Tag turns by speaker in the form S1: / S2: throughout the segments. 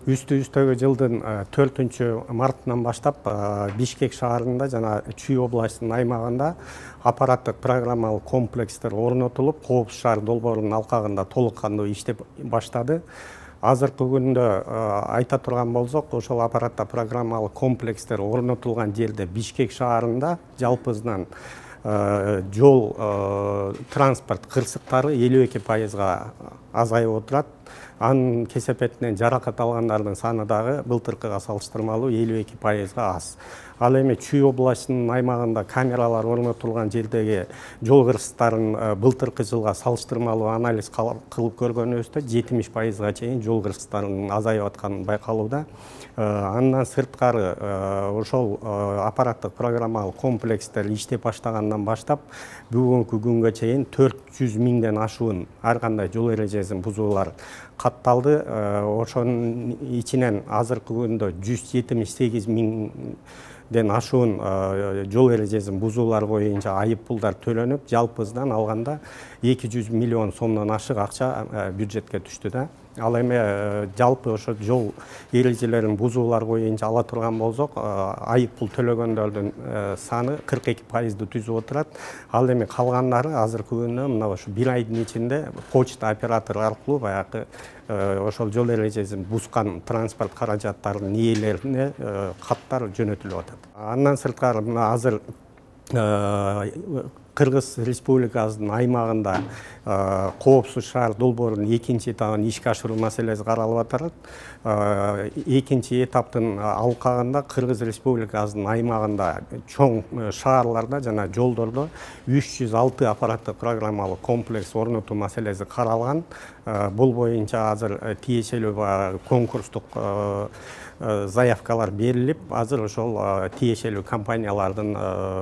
S1: Үстүбүздөгү жылдын 4-мартынан баштап Бишкек шаарында жана Чүй областынын аймагында аппараттык программалык комплекстер орнотулуп, Коопсуз шаар долбоорунун алкагында толук кандуу иштеп баштады. Азыркы күндө айта турган болсок, ошол аппараттык программалык комплекстер орнотулган жерде Бишкек шаарында жалпысынан жол транспорт кырсыктары 52%га азайып отурат. Анын кесепетинен жаракат алгандардын саны дагы былтыркыга салыштырмалуу 52%га аз. Ал эми Чүй областынын аймагында камералар орнотулган жердеги жол кырсыктарын былтыркы жылга салыштырмалуу анализ кылып көргөнүбүздө 70%га чейин жол кырсыктарынын азайып атканы байкалууда. Андан сырткары ошол аппараттык программалык комплекстер иштеп баштагандан баштап бүгүнкү күнгө чейин 400 миңден ашуун ар кандай жол эрежесин бузуулар катталды. Ошонун ичинен азыркы күндө 178 миңден ашуун жол эрежесин бузуулар боюнча айып пулдар төлөнүп, жалпысынан алганда 200 миллион сомдон ашык акча бюджетке түштү да. Ал эми жалпы ошо жол эрежелерин бузуулар боюнча ала турган болсок, айып пул төлөгөндөрдүн саны 42%ды түзүп отурат. Ал эми калгандары азыркы күндө мына ошо 1 айдын ичинде почта оператору аркылуу баягы ошол жол эрежесин бузган транспорт каражаттарынын ээлерине каттар жөнөтүлүп атат. Андан сырткары мына азыр Кыргыз Республикасынын аймагында Коопсуз шаар долбоорунун 2-чи этабын ишке ашыруу маселеси каралып атат. 2-чи этаптын алкагында Кыргыз Республикасынын аймагында чоң шаарларда жана жолдордо 306 аппараттык программалык комплекс орнотуу маселеси каралган. Бул боюнча азыр тиешелүү конкурстук заявкалар берилип, азыр ошол тиешелүү компаниялардын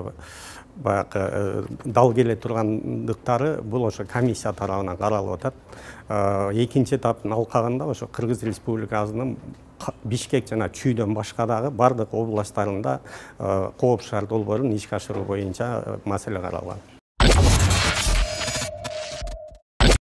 S1: дал келе тургандыктары бул ошо комиссия тарабынан каралып атат. 2-чи этаптын алкагында ошо Кыргыз Республикасынын Бишкек жана Чүйдөн башка дагы бардык областтарында Коопсуз шаар долбоорун ишке ашыруу боюнча маселе каралган.